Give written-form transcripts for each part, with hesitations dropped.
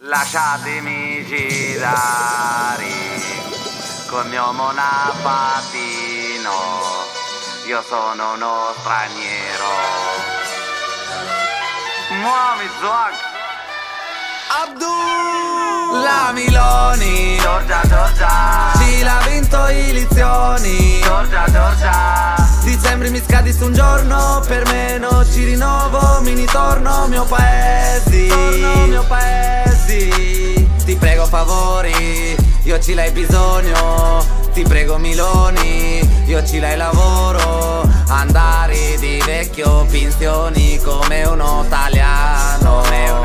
Lasciatemi girare col mio monopattino, io sono uno straniero. Muovi swag Abdul La Miloni Giorgia Giorgia ci l'ha vinto i lezioni. Giorgia Giorgia Dicembre mi scadi su un giorno, per me non ci rinnovo, mi ritorno mio paesi. Ti prego favori, io ci l'hai bisogno. Ti prego Miloni, io ci l'hai lavoro. Andare di vecchio, pensioni come uno italiano.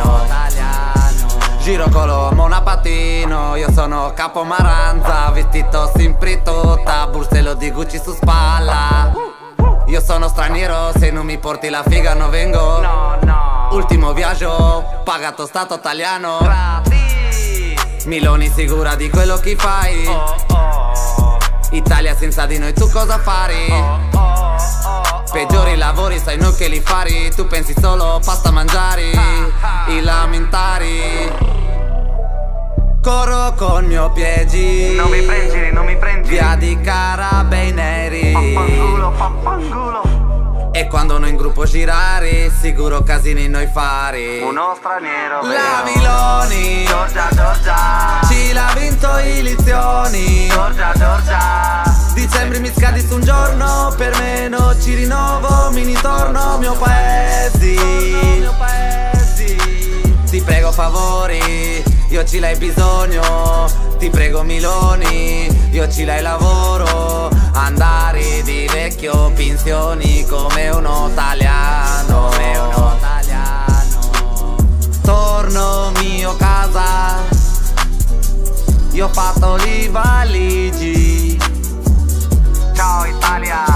Giro con lo monopattino, io sono Capo Maranza, vestito sempre tutta, borsello di Gucci su spalla. Io sono straniero, se non mi porti la figa non vengo. No. Ultimo viaggio, pagato stato italiano. Miloni sicura di quello che fai. Italia senza di noi tu cosa fari? Peggiori lavori sai noi che li fari. Tu pensi solo pasta mangiare, i lamentari. Corro con mio piedi, Non mi prendi via di carabinieri. Pappangulo E quando noi in gruppo girare, sicuro casini noi fare. uno straniero La vero. Miloni Giorgia Giorgia ci l'ha vinto i lezioni. Giorgia Giorgia Dicembre mi scadi su un giorno, per me non ci rinnovo, mi ritorno mio paesi. Ti prego favori, io ci l'hai bisogno. Ti prego Miloni, io ci l'hai lavoro. Andare di vecchio, pensioni come uno italiano. Torno mio casa, io ho fatto i valigi. Ciao Italia